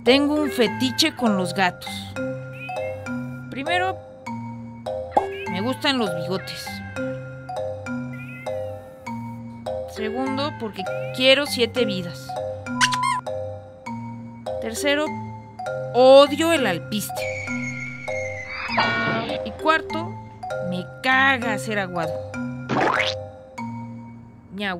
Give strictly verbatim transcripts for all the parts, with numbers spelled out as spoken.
Tengo un fetiche con los gatos. Primero, me gustan los bigotes. Segundo, porque quiero siete vidas. Tercero, odio el alpiste. Y cuarto, me caga ser aguado. Miau.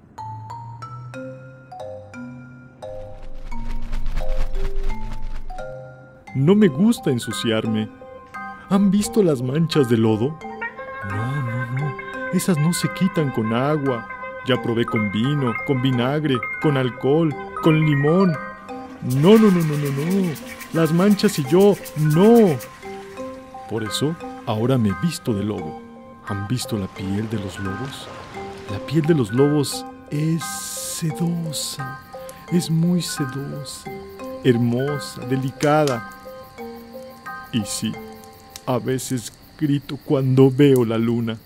No me gusta ensuciarme. ¿Han visto las manchas de lodo? No, no, no. Esas no se quitan con agua. Ya probé con vino, con vinagre, con alcohol, con limón. No, no, no, no, no, no. Las manchas y yo, no. Por eso, ahora me visto de lobo. ¿Han visto la piel de los lobos? La piel de los lobos es sedosa. Es muy sedosa, hermosa, delicada. Y sí, a veces grito cuando veo la luna.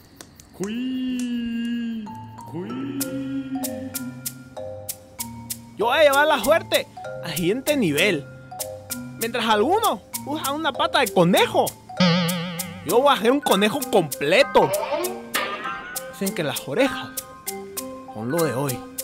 ¡Cuí! ¡Cuí! Yo voy a llevar la suerte al siguiente nivel. Mientras algunos usan una pata de conejo, yo voy a hacer un conejo completo. Dicen que las orejas son lo de hoy.